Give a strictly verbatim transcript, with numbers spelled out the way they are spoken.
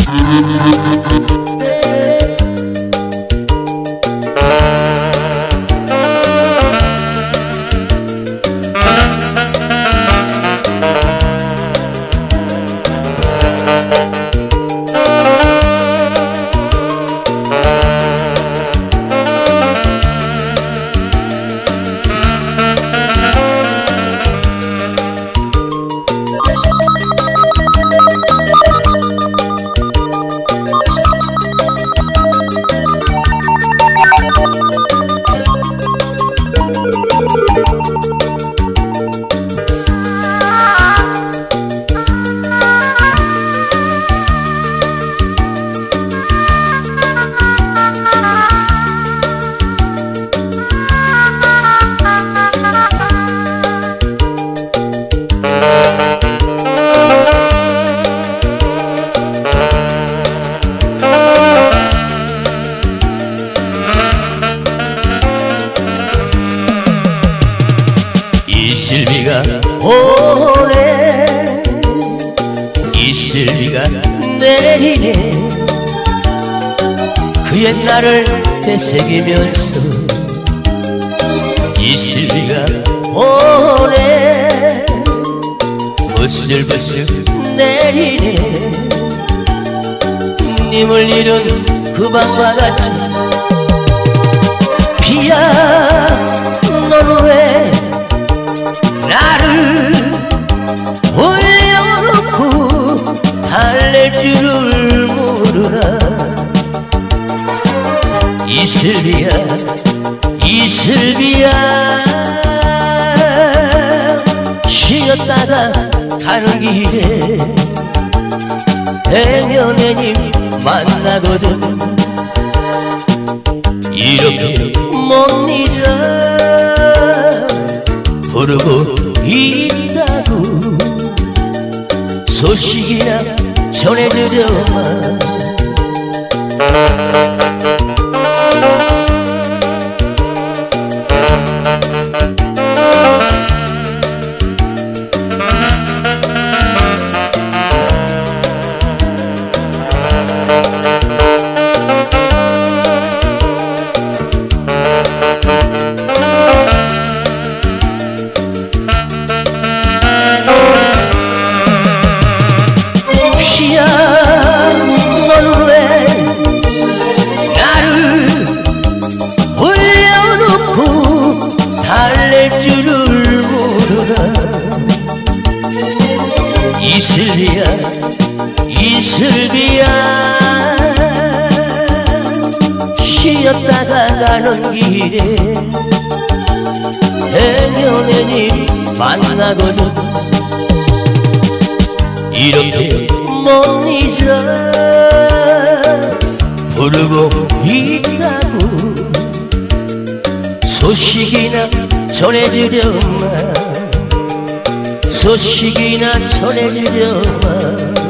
이슬비가 오네, 이슬비가 내리네. 그 옛날을 되새기면서 이슬비가 오네, 부슬부슬 내리네. 님을 잃은 그 밤과 같이 비야 넌 왜 나를 올려놓고 달랠 줄을 모르나. 이슬비야 이슬비야 쉬었다가 가는 길에 내년에 님 만나거든. 이렇게 못 잊어 부르고 있다고 소식이나 전해주려마. 이슬비야 이슬비야 쉬었다가 가는 길에 내년에 님 만나거든. 이렇게 못 잊어 부르고 있다고 소식이나 전해주려마. 소식이나 전해주려마.